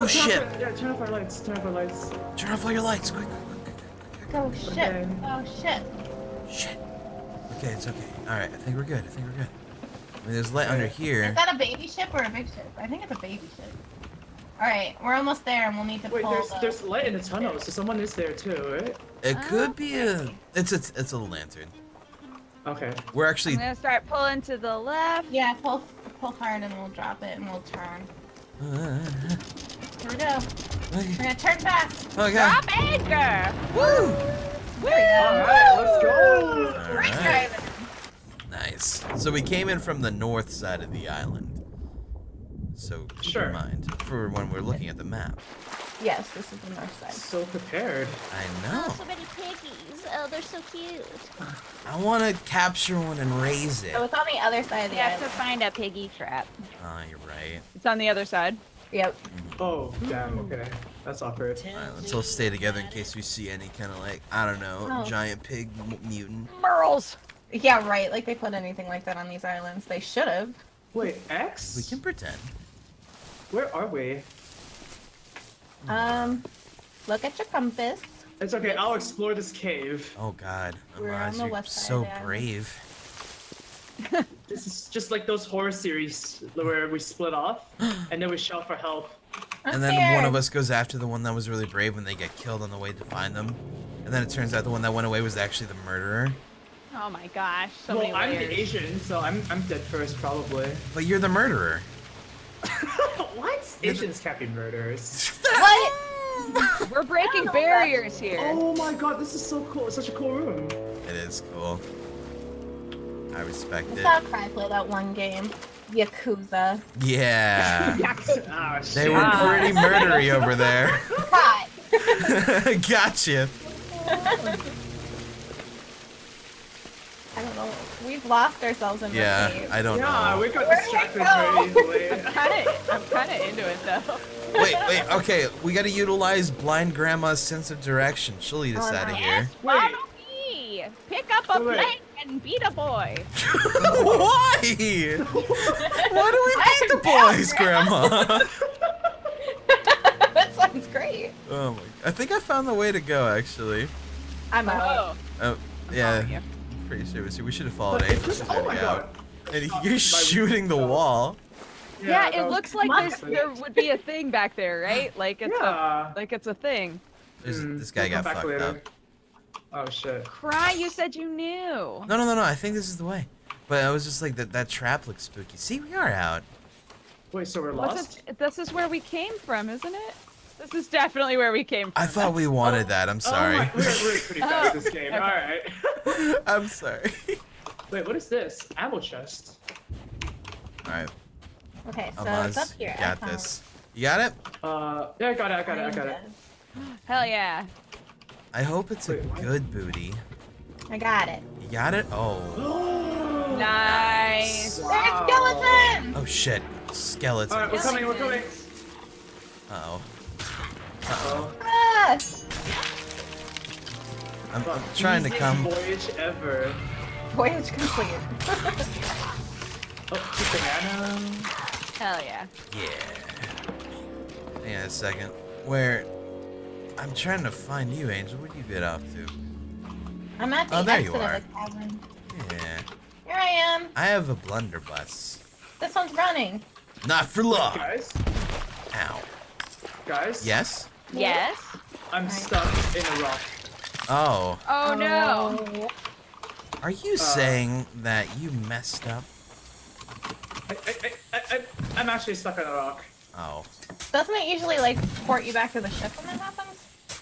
shit! Yeah, turn off our lights. Turn off our lights. Turn off all your lights, quick. Oh shit. Okay. Oh shit. Shit. Okay, it's okay. Alright, I think we're good. I mean, there's light under here. Is that a baby ship or a big ship? I think it's a baby ship. Alright, we're almost there and we'll need to Wait, pull there's light in the tunnel, so someone is there too, right? It could be a... It's a lantern. Okay. We're I'm actually... gonna start pulling to the left. Yeah, pull hard and we'll drop it and we'll turn. Here we go. We're gonna turn fast. Okay. Drop anchor! Woo! There we go. Alright, let's go! Great Alright. driving. Nice. So we came in from the north side of the island. So keep in mind for when we're looking at the map. Yes, this is the north side. So prepared. I know. Oh, so many piggies. Oh, they're so cute. I want to capture one and raise it. So it's on the other side of We the have to island. find a piggy trap. Oh, you're right. It's on the other side. Yep. Oh, damn, okay. That's awkward. Alright, let's all stay together in case we see any kind of like, I don't know, Oh. giant pig mutant. Merles! Yeah, right. Like they put anything like that on these islands. They should have. Wait, X? We can pretend. Where are we? Look at your compass. It's okay, I'll explore this cave. Oh god, We're on Amaz, the you're west side so of the island. brave. This is just like those horror series where we split off and then we shout for help. And then one of us goes after the one that was really brave when they get killed on the way to find them. And then it turns out the one that went away was actually the murderer. Oh my gosh, so Well, many I'm layers. the Asian, so I'm dead first probably. But you're the murderer. What? Asians can't be murderers. What? We're breaking barriers here. Oh my god, this is so cool. It's such a cool room. It is cool. I respect I it. saw Cry play that one game. Yakuza. Yeah. Ah, They shit. were pretty murdery over there. Hot. Gotcha. I don't know. We've lost ourselves in Yeah, this cave. I don't Yeah, know. we got Where'd distracted we go? very easily. I'm kinda into it though. Wait, okay, we gotta utilize blind grandma's sense of direction. She'll lead us Oh, out of no. here. Wait, Follow me! Pick up a Wait. plank and beat a boy. Why? Why do we beat the boys, Grandma? That sounds great. Oh my! I think I found the way to go. Actually. I'm out. Oh, Oh yeah. yeah. Pretty sure we should have followed But Ace. it's just- She's oh my already god. out. And you're shooting the wall. Yeah, it no, looks like there would be a thing back there, right? Like it's Yeah. a thing. This guy we'll got come back fucked later. up. Oh shit. Cry, you said you knew. No. I think this is the way. But I was just like that trap looks spooky. See, we are out. Wait, so we're What's lost? this is where we came from, isn't it? This is definitely where we came from. I thought we wanted that. I'm Oh sorry. my, we're pretty bad at this game. Okay. Alright. I'm sorry. Wait, what is this? Ammo chest. All right, Okay, so Amaz, it's up here. you got this. You got it? Yeah, I got it. Hell yeah. I hope it's a Wait, what? good booty. I got it. You got it? Oh. Nice. There's skeletons! Oh shit. Skeletons. Alright, we're coming. Uh-oh. Uh-oh. Ah! I'm trying to Easiest come. voyage ever. Voyage complete. Oh, two banana. Hell yeah. Yeah. Hang on a second. Where? I'm trying to find you, Angel. Where'd you get off to? I'm at the Oh, there exit you of are. the cavern. Yeah. Here I am. I have a blunderbuss. This one's running. Not for long. Guys, Ow. yes? Yes. I'm stuck in a rock. Oh. Oh no. Are you saying that you messed up? I'm actually stuck on a rock. Oh. Doesn't it usually like port you back to the ship when that happens?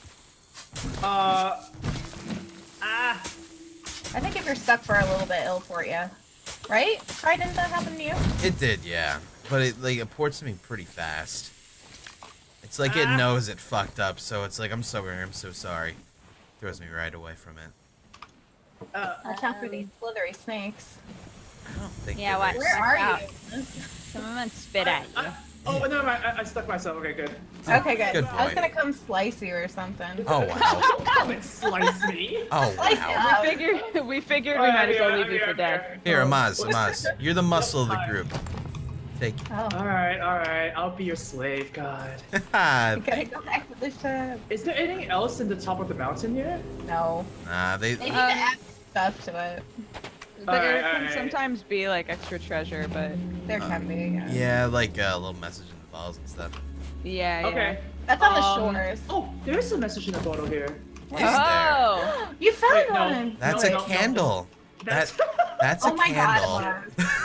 I think if you're stuck for a little bit, it'll port you. Right? Right? Didn't that happen to you? It did, yeah. But it ports me pretty fast. It's like it knows it fucked up, so it's like, I'm so sorry. Throws me right away from it. Watch out for these slithery snakes. I don't think Yeah, they're what? very Where are out. you? Someone spit at you. Oh, no, I stuck myself. Okay, good. Okay, good. Good I was boy. gonna come slice you or something. Oh, wow. Come and slice me. Oh, Slice wow. We figured we might as well leave you for dead. Here, Amaz, you're the muscle of the group. Take Oh. Alright, I'll be your slave, God. We gotta go back to the ship. Is there anything else in the top of the mountain here? No. Nah, They need to add stuff to it. There can alright. sometimes be like extra treasure, but There can be. yeah, like a little message in the bottles and stuff. yeah. Okay. That's on the shores. Oh, there is a message in the bottle here. Is there? Oh. You found Wait, no. one. That's No, a no, no. candle. That's That's Oh a my candle. god.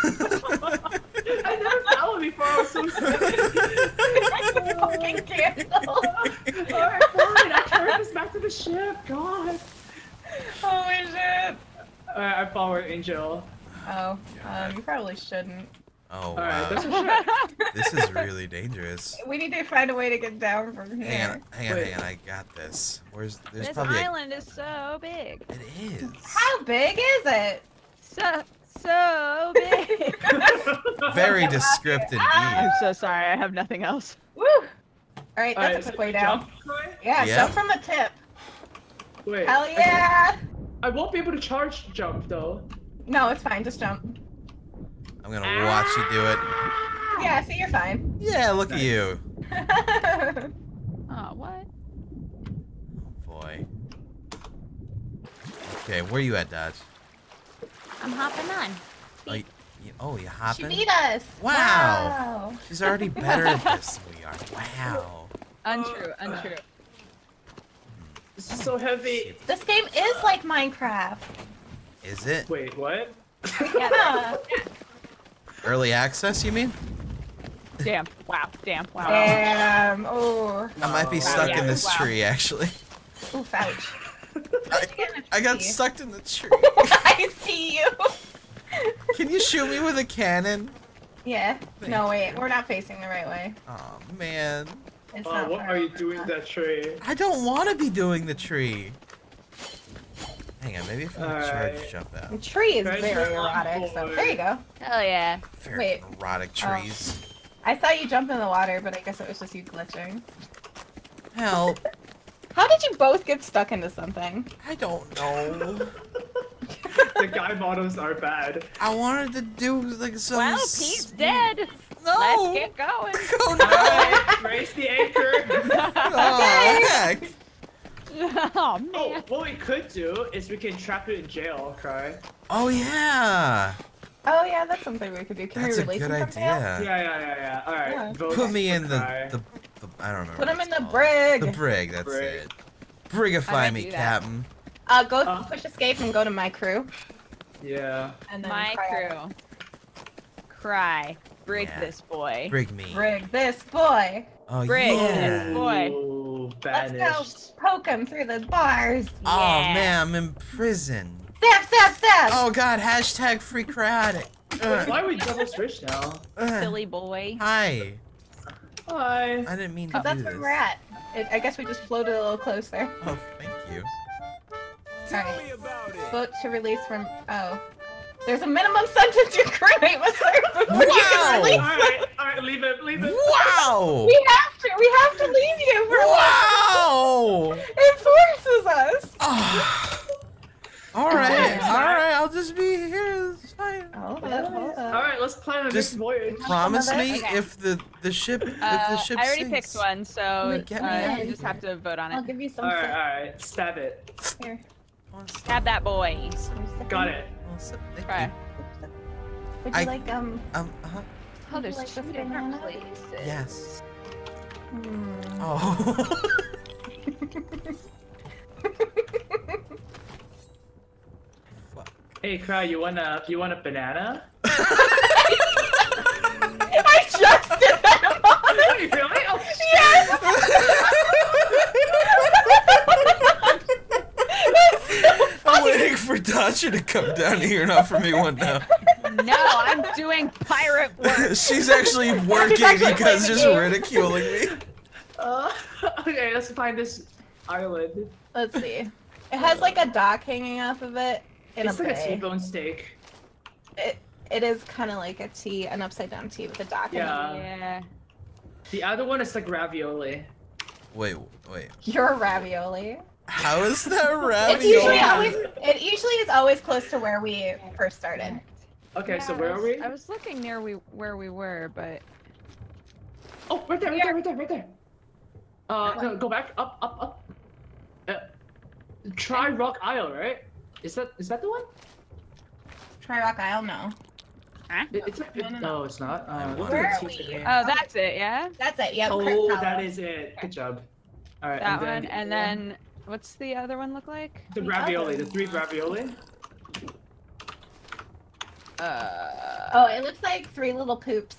I never found one before. I was so scared. Fucking candle. Alright, fine. I carried this back to the ship. God. Holy shit. Alright, I followed Angel. Oh, you probably shouldn't. Oh Alright, wow, there's a ship. this is really dangerous. We need to find a way to get down from here. Hang on, Wait. I got this. There's This probably island is so big. it is. How big is it? So big. Very descriptive I'm indeed. so sorry. I have nothing else. Woo! Alright, that's Alright, a quick way down. jump, Troy? Yeah, Yeah. jump from the tip. Wait. Hell yeah! I won't be able to charge jump though. No, it's fine, just jump. I'm gonna watch you do it. Yeah, see, you're fine. Yeah, look at you. Oh, what? Boy. Okay, where you at, Dodge? I'm hopping on. Oh, you She hopping? beat us! Wow. Wow. She's already better at this than we are. Wow. Untrue. This is so heavy. This game is like Minecraft. Is it? Wait, what? Yeah. Early access, you mean? Damn. Wow. Damn. Wow. Damn. Oh. I might be Wow. stuck Yeah. in this Wow. tree, actually. Oof, ouch. I got sucked in the tree. I see you. Can you shoot me with a cannon? Yeah. Thank No, wait. you. We're not facing the right way. Oh man. It's not What far are you enough. doing that tree? I don't want to be doing the tree. Hang on, maybe if I Alright. charge jump out. The tree is Treasure very on erotic, so board. there you go. Hell yeah. Very Wait. erotic trees. I saw you jump in the water, but I guess it was just you glitching. Help. How did you both get stuck into something? I don't know. The guy models are bad. I wanted to do like some. Well, Pete's dead. No. Let's get going. Oh no. Alright, raise the anchor. Oh heck. Oh man. Oh, what we could do is we can trap it in jail, Cry. Oh yeah. Oh yeah, that's something we could do. Can That's we a release good him from jail? idea. Yeah. Alright, Yeah. vote Put me for in the Cry. I don't remember. Put him what in it's the called. brig. The brig. That's Brig. it. Brigify might me, do that. Captain. Go Oh. push escape and go to my crew. Yeah. And then My cry out. crew. Cry. Brig Yeah. this boy. Brig me. Brig this boy. Oh Brig. yeah. Boy. Ooh, Let's banished. go poke him through the bars. Oh Yeah. man, I'm in prison. Stab, stab, stab. Oh god, hashtag free cryotic. Why are we double switch now? Silly boy. Hi. Hi. I didn't mean to Cause do that's this. where we're at. I guess we just floated a little closer. Oh, thank you. Alright. Vote to release from. Oh. There's a minimum sentence your crewmate must serve before you Wow. can release. Alright, leave it. Wow! We have to leave you for Wow! it forces us. Ah. Alright, I'll just be here. It's fine. Hold up. Alright, let's plan a Just next voyage. Promise Some of me it? Okay. if the ship I already sinks. picked one, so Wait, get me you in. just have to vote on I'll it. give you some. Alright, stab it. Here. Stab that boy. Got it. Thank Try. you. Would you I- like Uh-huh. Oh, there's Like two the different banana? places. Yes. Hmm. Oh. Fuck. Hey, Cry, you want a banana? I just did that. Wait, really? Oh, Yes. I'm waiting for Dasha to come down here and offer me one now. No, I'm doing pirate work. She's actually working actually because playing the just game. ridiculing me. okay, let's find this island. Let's see. It has like a dock hanging off of it in It's a like a bay. T-bone steak. It is kind of like a T, an upside down T with a dock. Yeah. Yeah. The other one is like ravioli. Wait. You're ravioli. How is that It's ravioli? usually always. It usually is always close to where we first started. Okay, so Yeah, where are we? I was looking near where we were, but Oh, right there, right there. No, go back, up. Try Rock Isle, right? Is that the one? Try Rock Isle? No. huh? No, it's not. Look Where at are the we? teacher. Oh, that's it. Yeah. That's it. Yep. Oh, Chris that Hollow. is it. Good job. All right, That and then one, and then what's the other one look like? the ravioli, the 3 ravioli. Oh, it looks like 3 little poops.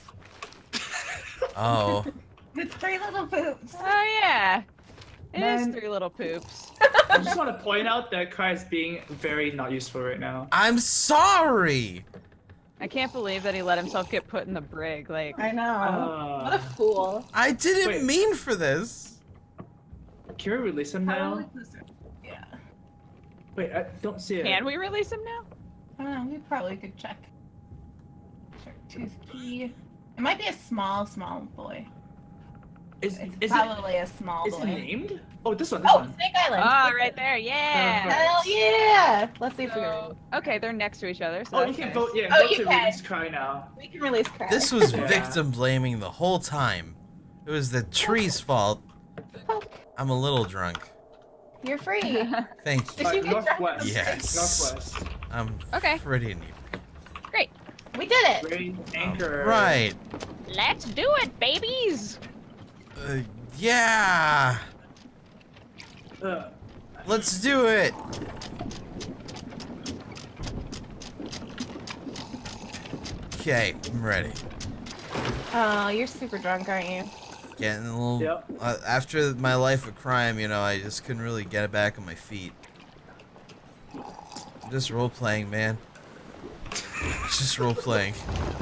Oh. It's 3 little poops. Oh yeah. It is Man. 3 little poops. I just want to point out that Kai is being very not useful right now. I'm sorry. I can't believe that he let himself get put in the brig. Like, I know. What a fool. I didn't Wait. mean for this. Can we release him now? Yeah. Wait, I don't see it. can we release him now? I don't know. We probably could check. Tooth key. It might be a small boy. Is It's it probably a small is boy. it named? Oh, this one. Oh, Snake Island. Oh, right there. Yeah. Hell yeah! Let's see if we So, can. okay, they're next to each other. So Oh, you that's can nice. vote. Yeah, Oh, vote you to can. release Kai now. We can release Crash. This was Yeah. victim blaming the whole time. It was the tree's fault. I'm a little drunk. You're free. Thank you. Did you get Northwest. Yes. Northwest. I'm Okay. pretty neat. Great. We did it. Great anchor. Right. Let's do it, babies. Yeah. Uh, Let's do it. Okay, I'm ready. Oh, you're super drunk, aren't you? Getting a little. Yep. After my life of crime, you know, I just couldn't really get it back on my feet. I'm just role playing, man. It's just role playing.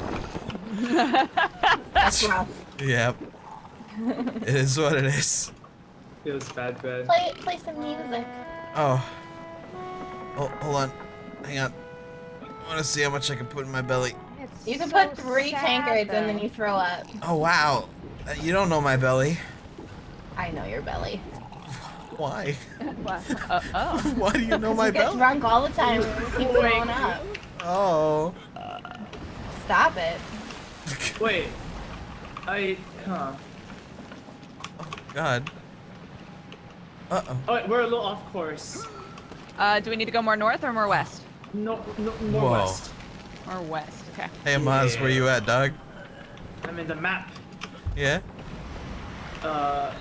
That's rough. Yep. It is what it is. feels bad. Play some music. Oh. Oh, hold on. Hang on. I want to see how much I can put in my belly. You can put 3 tankards and then you throw up. Oh, wow. You don't know my belly. I know your belly. Why? Oh. Why do you know my You get belly? drunk all the time. You keep throwing up. Oh. Stop it. Wait. Huh. Oh, God. Uh-oh. Oh, wait, we're a little off course. Do we need to go more north or more west? No, Whoa. more west. Or west. Okay. Hey, Maz, where you at, dog? I'm in the map. Yeah? Huh?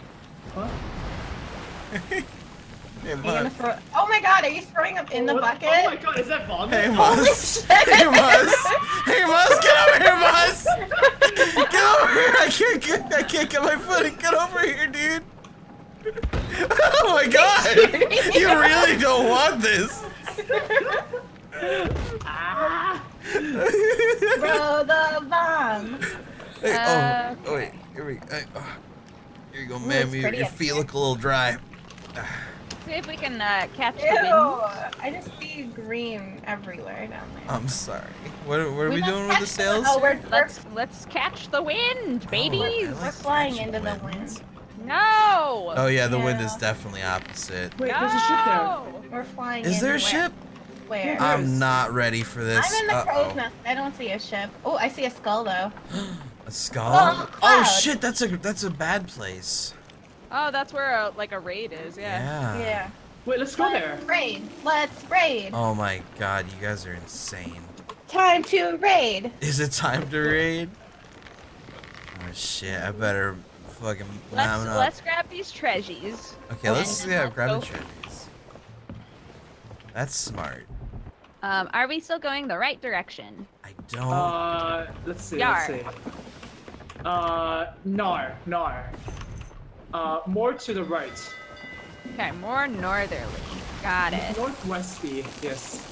Hey, Are you gonna Maz. throw? Oh my God! Are you throwing up in the bucket? Oh my god, is that vomit? Hey, Holy Maz. shit. Hey, Maz. Hey, Maz, get over here, Maz. Get over here. I can't get my footing. Get over here, dude. Oh my God. You really don't want this. Throw the bomb. Hey, oh, wait. Here we go. Here you go, ma'am. it's Your pretty up feet there. look a little dry. See if we can catch Ew! the wind. I just see green everywhere down there. I'm sorry. What are we must doing with the catch sails? Oh, we're Let's catch the wind, babies. I like we're flying catching into the wind. wind. No. Oh yeah, the wind Yeah. is definitely opposite. Wait, there's a ship there. No. We're flying. Is there a into ship? Where? I'm not ready for this. I'm in the crow's Uh-oh. nest. I don't see a ship. Oh, I see a skull though. A skull? Oh, Oh cloud. shit, that's a bad place. Oh, that's where like a raid is. Yeah. Yeah. Wait, let's go there. Let's raid. Let's raid. Oh my god, you guys are insane. Time to raid. Is it time to raid? Oh shit, I better fucking mount up. Let's grab these treasures. Okay, let's and yeah, let's grab go. the treasures. That's smart. Are we still going the right direction? I don't Let's see. Yar. Let's see. Nar. More to the right. Okay, more northerly. Got it. Northwesty. Yes.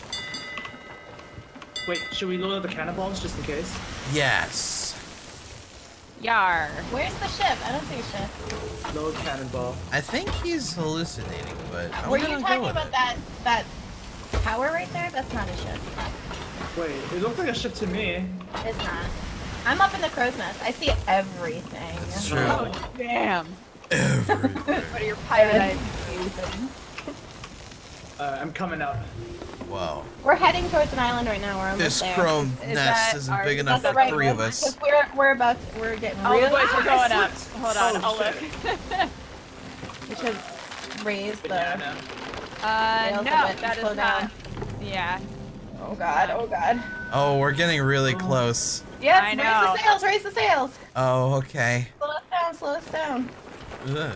Wait, should we load up the cannonballs just in case? Yes. Yar. Where's the ship? I don't see a ship. Load cannonball. I think he's hallucinating, but I'm Were gonna you go talking with about it. that tower right there? That's not a ship. Wait, it looked like a ship to me. It's not. I'm up in the crow's nest. I see everything. That's true. Oh, damn. Everything. What are your pirate eyes? I'm coming up. Whoa. We're heading towards an island right now. We're almost This there. chrome Is nest that isn't our- big is enough That's for the right 3 of one, us. 'cause we're getting All the really boys are going up. slipped. Hold on, Oh, I'll look. shit. We should raise the. Banana. Sails a No, bit, that slow is down. not. Yeah. Oh god! Oh god! Oh, we're getting really close. Yes, I raise know. the sails! Raise the sails! Oh, okay. Slow us down! Slow us down! Ugh.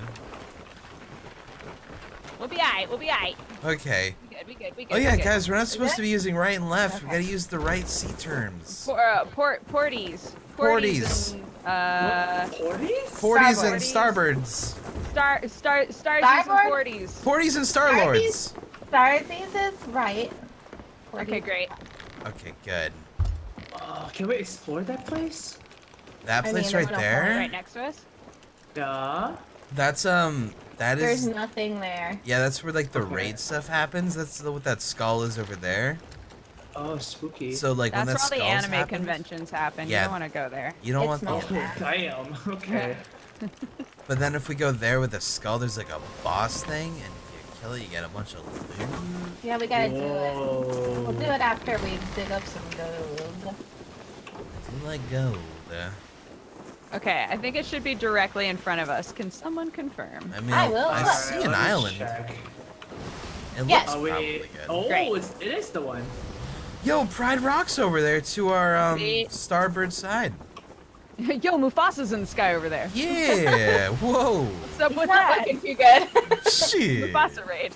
We'll be alright. We'll be alright. Okay. We good. We good. Oh yeah, we good. guys, we're not supposed it? to be using right and left. We Okay. gotta use the right sea terms. Porties. Porties. And, Porties? 40s and Starboards. starboards. starsies and Starboard? porties. 40s and starlords. Starsies is right. Okay, great. Okay, good. Can we explore that place? That I place mean, right there's no there. Right next to us. Yeah. That's that There's is. nothing there. Yeah, that's where like the Okay. raid stuff happens. That's what that skull is over there. Oh, spooky. So like That's when where that all the skull anime happens, conventions happen. Yeah. You don't want to go there. you don't It want smells the. bad. Damn. Okay. But then if we go there with the skull, there's like a boss thing, and if you kill it, you get a bunch of loot. Yeah, we gotta do it. Whoa. We'll do it after we dig up some gold. Do like gold. Okay, I think it should be directly in front of us. Can someone confirm? I mean, I will. I Alright, see an let me island. check. It Yes. looks Are we? probably good. Oh, Great. it is the one. Yo, Pride Rock's over there to our Sweet. starboard side. Yo, Mufasa's in the sky over there. Yeah. Whoa. What's up He's with not that? looking too good. Shit. Mufasa raid.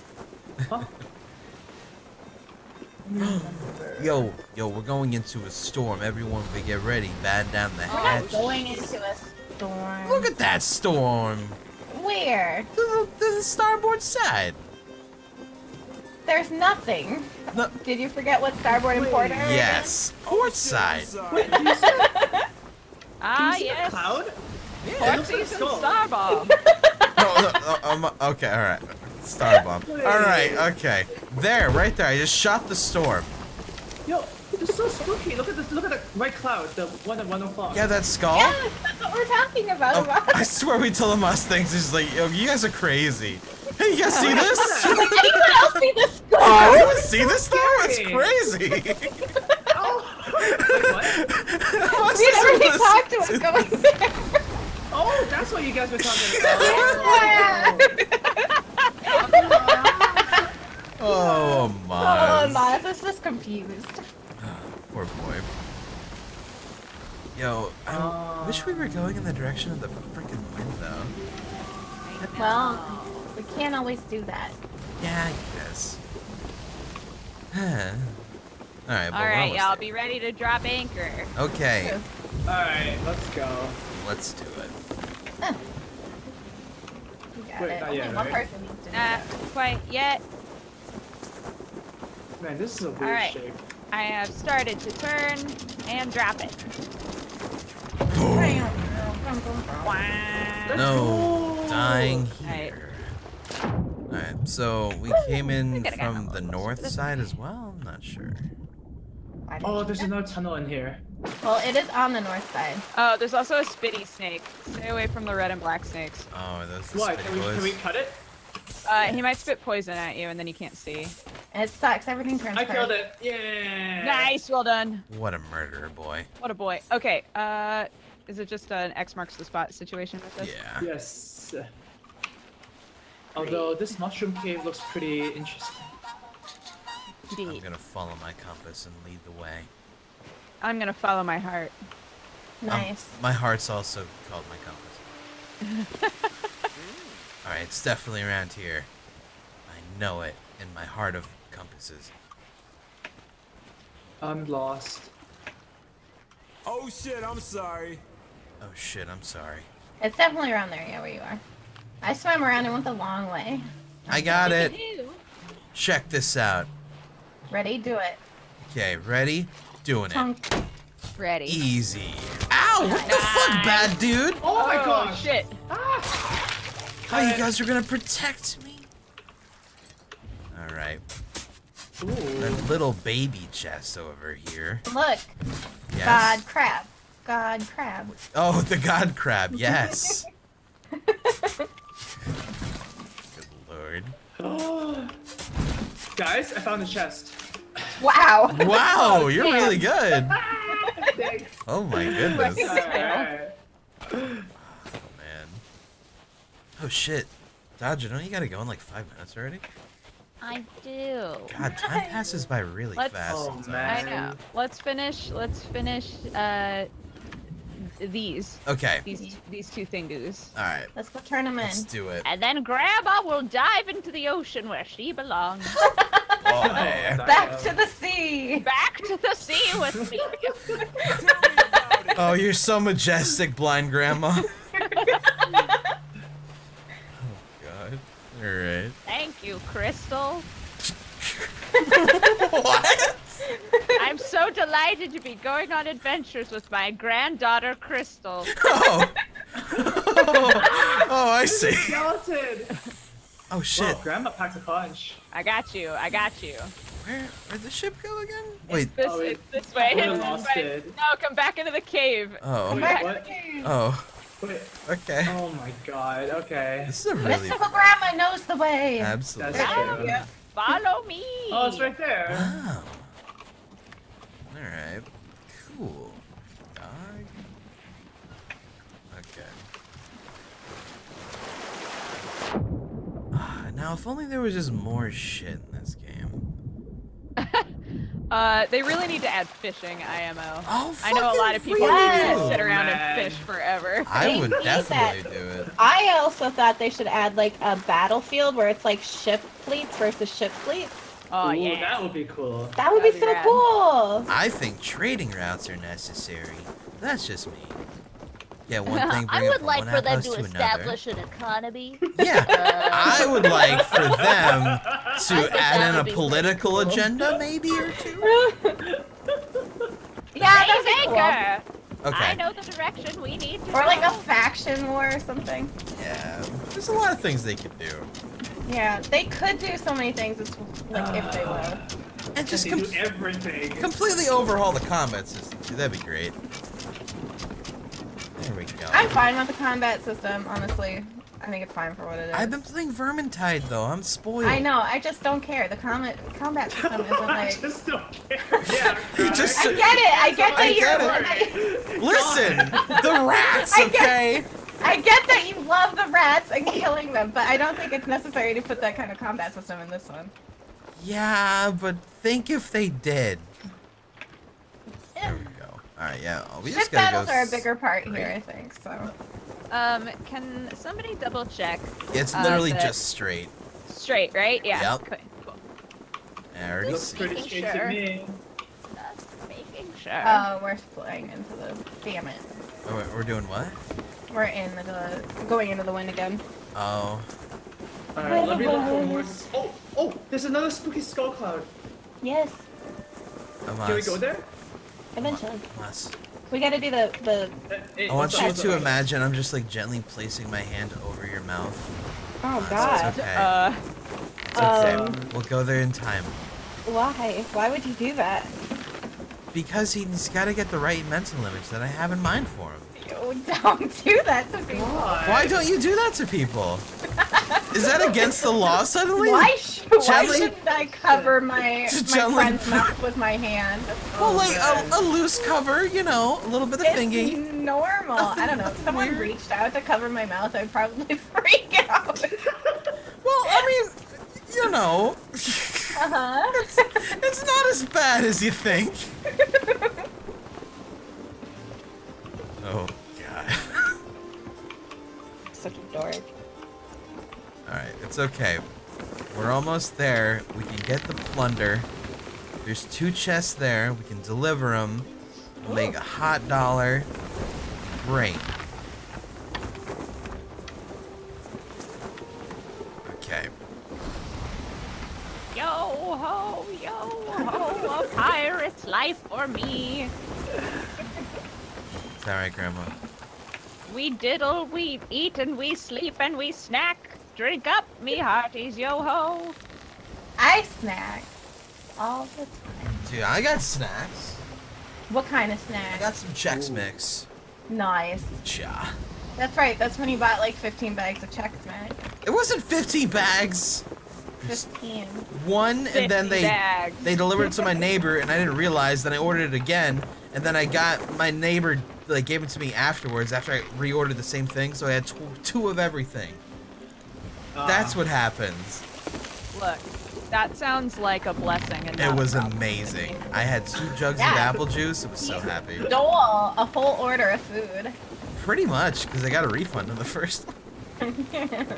Yo, we're going into a storm. Everyone, we get ready. Batten down the We're not hatch. going into a storm. Look at that storm. Where? To the starboard side. There's nothing. No. Did you forget what starboard and port are? Yes. Port side. Wait, can you see, Ah, see the yes. cloud? Yeah. Porties and skull. Starball. Okay, all right. Star bomb. All right, okay. There, right there. I just shot the storm. Yo, it's so spooky. Look at this. Look at the white cloud. The one at 1 o'clock. Yeah, that skull. Yeah, that's what we're talking about. Oh, I swear we tell them us things. It's just like, yo, you guys are crazy. Hey, you guys see this? Anyone else see this Oh, skull? anyone see this though? It's scary. crazy. Oh. Wait, what? What's We this never with talked to this? us going there. Oh, that's what you guys were talking about. Oh, Oh, Maz. Maz is just confused. Poor boy. Yo, I wish we were going in the direction of the freaking wind, though. Well, we can't always do that. Yeah, I guess. Alright, but All we're right, almost y'all, there. be ready to drop anchor. Okay, Alright, let's go. let's do it. We got Wait, it. not Only yet, one right? person needs to do Not that. quite yet. Man, this is a weird Alright. shape. I have started to turn and drop it. Let's No, go. dying Alright. here. Alright, so we came in gotta get from a the little north closer. side as well? I'm not sure. Why did Oh, you there's do that? another tunnel in here. Well, it is on the north side. Oh, there's also a spitty snake. Stay away from the red and black snakes. Oh, are those the Why? spitty Can we boys? cut it? He might spit poison at you and then you can't see. It sucks. Everything turns I killed purple. it. Yeah. Nice, well done. What a murderer, boy. What a boy. Okay, is it just an X marks the spot situation with this? Yeah. Yes. Although this mushroom cave looks pretty interesting. I'm gonna follow my compass and lead the way. I'm gonna follow my heart. Nice. My heart's also called my compass. Alright, it's definitely around here. I know it in my heart of compasses. I'm lost. Oh shit, I'm sorry. Oh shit, I'm sorry. It's definitely around there, yeah, where you are. I swam around and went the long way. I got it. Check this out. Ready? Do it. Okay, ready? Doing it. Chunk. Ready. Easy. Ow! What the fuck, bad dude? Oh my gosh! Shit. Oh, you guys are gonna protect me? Alright. Ooh. That little baby chest over here. Look. Yes. God crab. God crab. Oh, the god crab, yes. Good lord. Guys, I found the chest. Wow. Wow, you're damn. really good. Thanks. Oh my goodness. Alright. Man. Oh shit. Dodger, don't you gotta go in like 5 minutes already? I do. God, time passes by really Let's- fast. Oh, sometimes. man. I know. Let's finish these. Okay. These two thingoos. Alright. Let's go turn them in. Let's do it. And then Grandma will dive into the ocean where she belongs. Oh, yeah. Back to the sea. Back to the sea with me. Oh, you're so majestic, blind grandma. Oh god. Alright. Thank you, Crystal. What? I'm so delighted to be going on adventures with my granddaughter, Crystal. Oh. Oh, I see. Skeleton. Oh shit. Whoa, Grandma packed a punch. I got you. I got you. Where'd the ship go again? Wait. This, Oh, it's this way. would've It's lost this way. it. No, come back into the cave. Oh. Wait, Back what? to the cave. Oh. Wait. Okay. Oh my god. Okay. This is a really Mystical Grandma knows the way. absolutely. That's true. Yeah. Follow me. Oh, it's right there. Wow. Alright. Cool. Dog. Okay. Now, if only there was just more shit in this game. They really need to add fishing, IMO. Oh, I know a lot of fucking people really just do. sit around Man. and fish forever. I They would need definitely that. do it. I also thought they should add like a battlefield where it's like ship fleets versus ship fleets. Oh Ooh, yeah. that would be cool. That would be That'd be so rad. cool. I think trading routes are necessary. That's just me. Yeah, one thing I bring it would from like one for them outpost to another. establish an economy. Yeah, I would like for them to think add that in would a be political cool. agenda, maybe or two. Yeah, that'd be cool. Anchor. I Okay. know the direction we need to Or like a go. faction war or something. Yeah, there's a lot of things they could do. Yeah, they could do so many things. It's like if they will. And just They do everything. completely overhaul the combat system too. That'd be great. There we go. I'm fine with the combat system, honestly. I think it's fine for what it is. I've been playing Vermintide though. I'm spoiled. I know. I just don't care. The combat system isn't I like. just don't care. Yeah. You just- I get it. I get I that get you're. Listen, the rats, I get- okay? I get that you love the rats and killing them, but I don't think it's necessary to put that kind of combat system in this one. Yeah, but think if they did. There we go. All right, yeah. We Ship just gotta battles go. are a bigger part here, straight. I think. So. Can somebody double check? It's literally that- just straight. Straight, right? Yeah. Yep. Okay, cool. I already Looks see. pretty Making straight sure. to me. Just making sure. We're flying into the. Damn it. Oh, we're doing what? We're in the. Going into the wind again. Oh. Alright, let me look for more. Oh, there's another spooky skull cloud. Yes. Unless, Can we go there? Eventually. Unless. We gotta do the. I want you to imagine I'm just like gently placing my hand over your mouth. Oh It's God. okay. It's okay. We'll go there in time. Why? Why would you do that? Because he's got to get the right mental image that I have in mind for him. You don't do that to people. Why don't you do that to people? Is that against the law suddenly? Why Gently- shouldn't I cover my Gently- friend's mouth with my hand? Well, like a loose cover, you know, a little bit of It's thingy. normal. I don't know. If someone Weird. reached out to cover my mouth, I'd probably freak out. Well, I mean, you know, Uh-huh. it's not as bad as you think. Oh, God. Such a dork. Alright, it's okay. We're almost there. We can get the plunder. There's 2 chests there. We can deliver them. We'll make a hot dollar. Great. Okay. Yo ho, a pirate's life for me. It's alright, Grandma. We diddle, we eat, and we sleep, and we snack. Drink up, me hearties, yo ho. I snack all the time. Dude, I got snacks. What kind of I snack? got some Chex Mix. Nice. Cha. That's right. That's when you bought like 15 bags of Chex Mix. It wasn't 15 bags. 15. one, and then 50 bags. they delivered it to my neighbor, and I didn't realize. Then I ordered it again, and then I got my neighbor like gave it to me afterwards after I reordered the same thing. So I had two of everything. That's what happens. Look, that sounds like a blessing. And It not a was problem. amazing. I had 2 jugs of Yeah. apple juice. I was so happy. Stole a whole order of food. Pretty much, because I got a refund on the first one.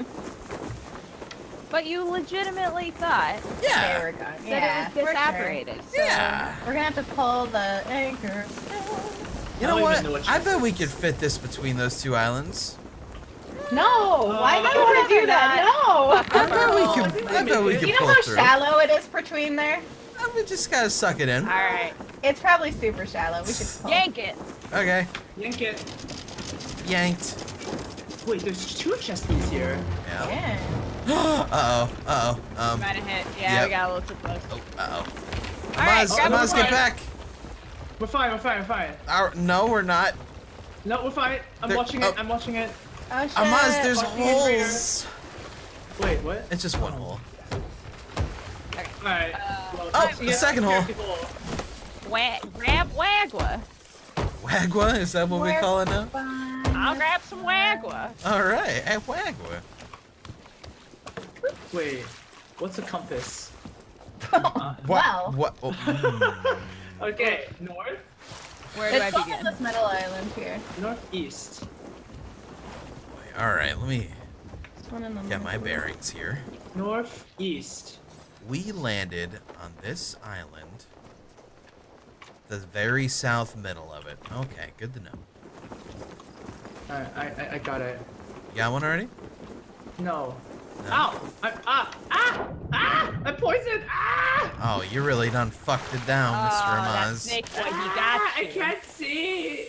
But you legitimately thought There Yeah. we go. that Yeah, it was for sure. disapparated. So Yeah. We're gonna have to pull the anchor. You I know don't what? even know what I you bet we said. could fit this between those 2 islands. No, why do you I want would to do never that? No. I bet we could You know pull how through. shallow it is between there? We just gotta suck it in. all right, It's probably super shallow. We should pull. yank it. Okay. Yank it. Yanked. Wait, there's 2 chestnuts here. Yeah. Yeah. Uh-oh. Might have hit. Yeah, Yep. we got a little too close. Oh, uh-oh. All right, Amaz, grab Amaz, a get plate. back. We're fine, we're fine, we're fine. No, we're not. No, we're fine. I'm There- watching oh. it, I'm watching it. Oh shit. Amaz, there's Fucking traitor. holes. Wait, what? It's just one hole. Alright. Oh, the second hole. Grab Wagwa. Wagwa? Is that what we call it now? I'll grab some Wagwa. Alright, at Wagwa. Wait, what's a compass? Wow. What? Oh, mm. Okay, north, Where do It's I called begin? this middle island here. northeast. Alright, let me This one in the get my middle. bearings here. Northeast. We landed on this island. The very south middle of it. Okay, good to know. Alright, I got it. You got one already? No. No? Ow! I'm poisoned! Ah! Oh, you really done fucked it down, Mr. that Amaz. snake boy, he got I you. can't see!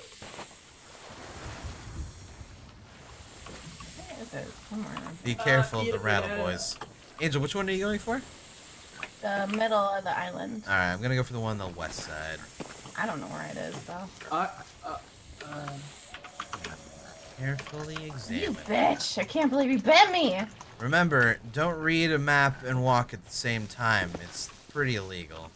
Where is it? Somewhere. Be careful of the yeah. rattle boys. Angel, which one are you going for? The middle of the island. Alright, I'm gonna go for the one on the west side. I don't know where it is though. Carefully You examine. bitch! I can't believe you bit me! Remember, don't read a map and walk at the same time. It's pretty illegal.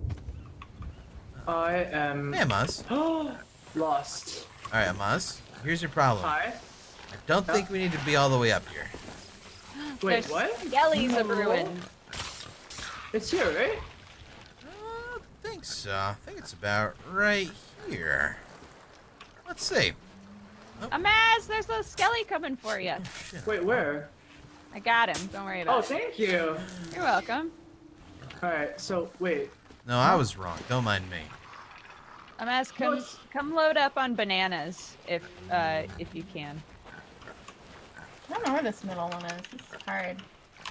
I am Hey, Amaz. lost. Alright, Amaz. Here's your problem. Hi? I don't think we need to be all the way up here. Wait, There's what? Skellies of No. ruin. It's here, right? I don't think so. I think it's about right here. Let's see. Amaz, there's a Skelly coming for you. Shit. Wait, where? I got him. Don't worry Oh, about it. thank you. You're welcome. Alright, so, wait. No, I was wrong. Don't mind me. Amaz, come load up on bananas if you can. I don't know where this middle one is. It's hard.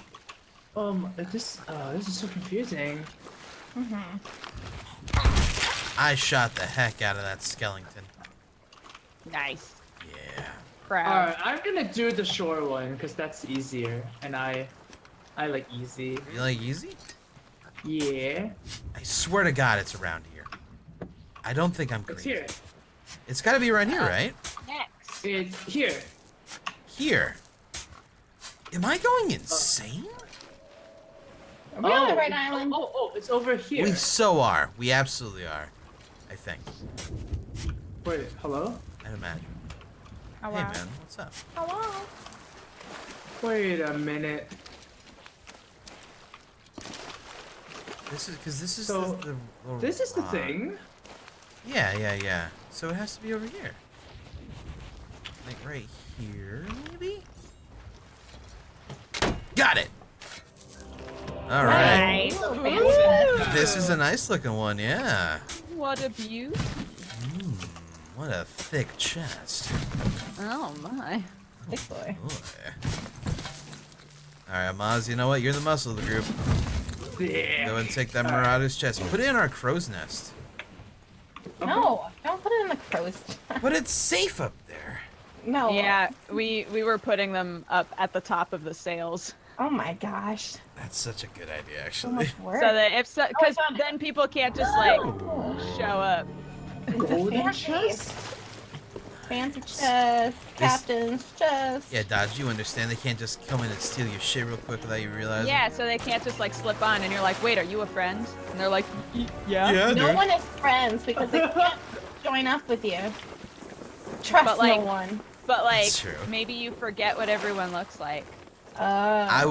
This is so confusing. I shot the heck out of that skeleton. Nice. Yeah. Proud. Alright, I'm gonna do the shore one, because that's easier, and I like easy. You like easy? Yeah. I swear to God it's around here. I don't think I'm It's crazy. here. It's gotta be around here, right? Next. It's here. Here. Am I going insane? Are we on the right island? Oh, it's over here. We so are. We absolutely are. I think. Wait, hello? I'd imagine. Oh, Hey wow. man, what's up? Hello? Wait a minute. This is because this is So, the This is the rock. thing. Yeah. So it has to be over here. Like right here, maybe? Got it! Alright. Nice. Fantastic. This is a nice looking one, yeah. What a beaut. What a thick chest. Oh my. Big boy. Alright, Maz, you know what? You're the muscle of the group. Yeah. Go and take that Marauder's chest. Put it in our crow's nest. No, don't put it in the crow's. But it's safe up there. No. Yeah, we were putting them up at the top of the sails. Oh my gosh. That's such a good idea, So actually. much work. So that if I because found it. then people can't just like show up. It's a Golden fancy. chest? Fancy chest, captain's chest. Yeah, Dodge, you understand. They can't just come in and steal your shit real quick without you realizing. Yeah, so they can't just like slip on and you're like, wait, are you a friend? And they're like, yeah. Yeah, No dude. one is friends because they can't join up with you. Trust But, like, no one. But like, That's true. maybe you forget what everyone looks like. I